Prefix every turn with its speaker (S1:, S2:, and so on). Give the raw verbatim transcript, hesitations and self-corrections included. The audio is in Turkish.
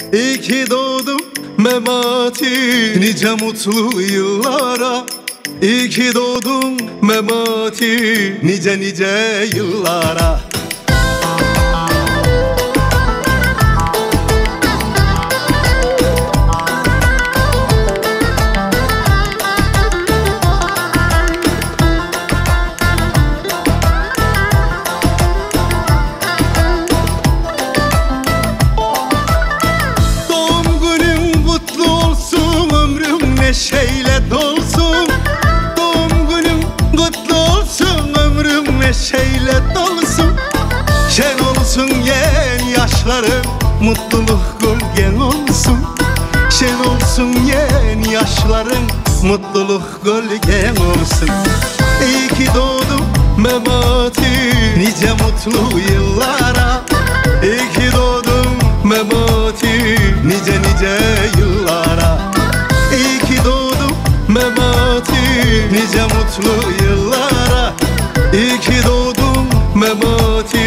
S1: İyi ki doğdum Memati, nice mutlu yıllara. İyi ki doğdum Memati, nice nice yıllara. Neşeyle dolsun, doğum günüm kutlu olsun, ömrüm neşeyle dolsun. Şen olsun yen yaşlarım, mutluluk gölgen olsun. Şen olsun yen yaşlarım, mutluluk gölgen olsun. İyi ki doğdum Memati, nice mutlu yıllara. İyi ki doğdum Memati, nice nice yıllara. İyi ki doğdum Memati, nice mutlu yıllara. İyi ki doğdum Memati,